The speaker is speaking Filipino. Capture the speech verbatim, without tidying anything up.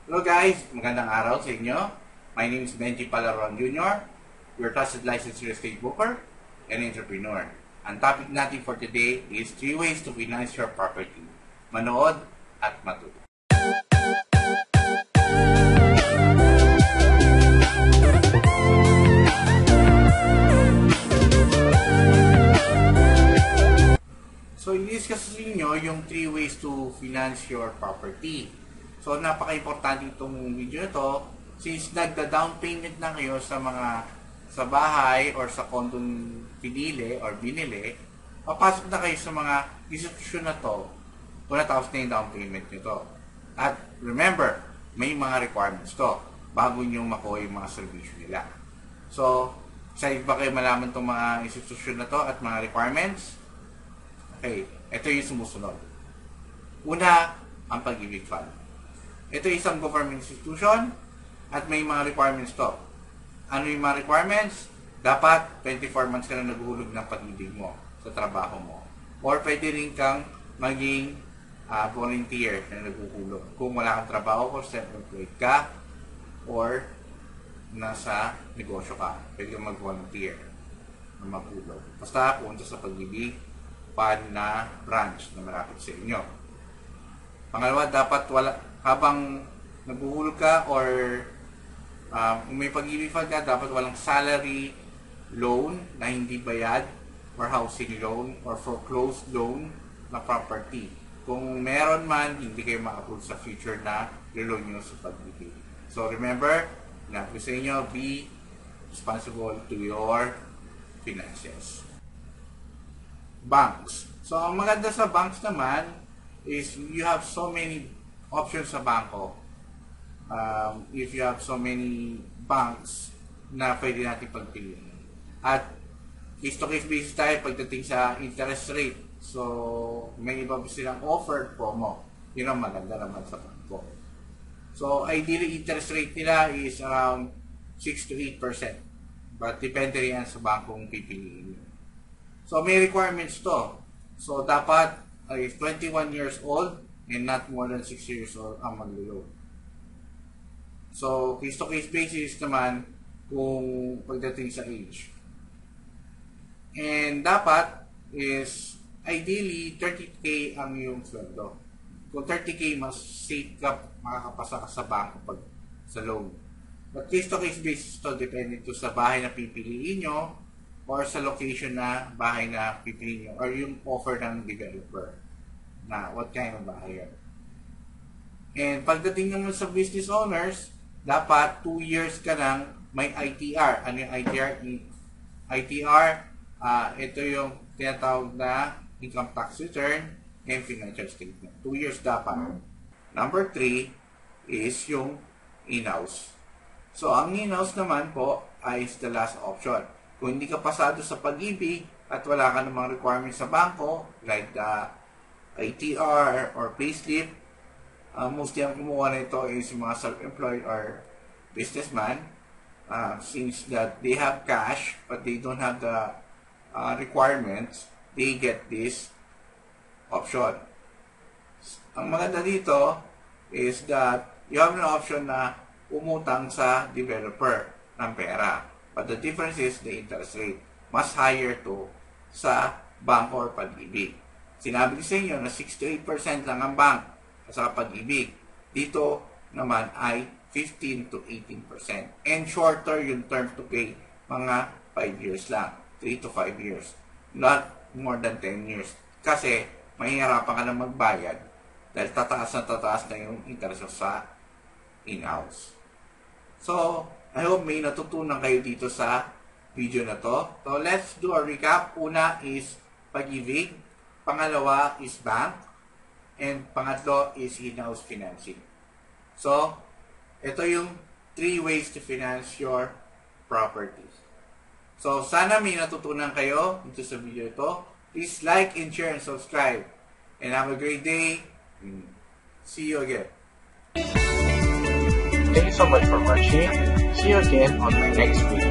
Hello guys, magandang araw sa inyo. My name is Benji Palaron Junior, your trusted licensed real estate broker and entrepreneur. Ang topic natin for today is three ways to finance your property. Manood at matuto. So, i-discuss ninyo yung three ways to finance your property. So, napaka-importante itong video na to since nagda-down payment na kayo sa mga sa bahay or sa kondong pinili or binili, papasok na kayo sa mga institusyon na to kung natapos na yung down payment nyo to. At remember, may mga requirements to bago nyo makuha yung mga servisyo nila. So, excited ba kayo malaman itong mga institusyon na to at mga requirements? Okay, ito yung sumusunod. Una, ang Pag-ibig Fund. Ito isang government institution at may mga requirements to. Ano yung mga requirements? Dapat twenty-four months ka na naguhulog ng pag-ibig mo sa trabaho mo. Or pwede rin kang maging uh, volunteer na naguhulog. Kung wala kang trabaho or self-employed ka or nasa negosyo ka, pwede kang mag-volunteer na maghulog. Basta punta sa Pag-ibig Fund na branch na malapit sa inyo. Pangalawa, dapat wala, habang nabuhulog ka or uh, may Pag-ibig Fund ka, dapat walang salary loan na hindi bayad or housing loan or foreclosed loan na property. Kung meron man, hindi kayo ma-approve sa future na loan nyo sa Pag-ibig. So remember, natin sa inyo, be responsible to your finances. Banks. So, ang maganda sa banks naman is you have so many options sa bangko. Um, if you have so many banks na pwede natin pagpiliin. At case-to-case basis tayo pagdating sa interest rate. So, may iba silang offer promo. Yun ang maganda naman sa bangko. So, ideally, interest rate nila is around six to eight percent. But depende rin sa bangkong pipiliin nyo. So, may requirements to. So, dapat ay uh, twenty-one years old and not more than six years old ang maglo-loan. So, case-to-case basis naman kung pagdating sa age. And dapat is ideally thirty K ang yung sweldo. Kung thirty K, mas safe ka, makakapasa ka sa bangko pag sa loan. But case-to-case basis to, depende to sa bahay na pipiliin nyo or sa location na bahay na pipiliin nyo or yung offer ng developer na what kind of bahay yun. And pagdating naman sa business owners, dapat two years ka nang may I T R. Ano yung I T R? I T R, uh, ito yung tinatawag na income tax return and financial statement. Two years dapat. Number three is yung in-house. So, ang in-house naman po ay is the last option. Kung hindi ka pasado sa Pag-ibig at wala ka namang requirements sa bangko, like the I T R or payslip, uh, mostly ang kumuha na ito is yung mga self-employed or businessman, uh, since that they have cash but they don't have the uh, requirements, they get this option. Ang maganda dito is that you have an option na umutang sa developer ng pera. But the difference is the interest rate. Mas higher to sa bangko or Pag-ibig. Sinabi ko sa inyo na six to eight percent lang ang bank sa Pag-ibig. Dito naman ay fifteen to eighteen percent. And shorter yung term to pay, mga five years lang. three to five years. Not more than ten years. Kasi mahihirapan ka na magbayad dahil tataas na tataas na yung interest sa in-house. So, I hope may natutunan kayo dito sa video na to. So, let's do a recap. Una is Pag-ibig. Pangalawa is bank. And pangatlo is in-house financing. So, ito yung three ways to finance your properties. So, sana may natutunan kayo dito sa video ito. Please like and share and subscribe. And have a great day. See you again. Thank you so much for watching. See you again on my next video.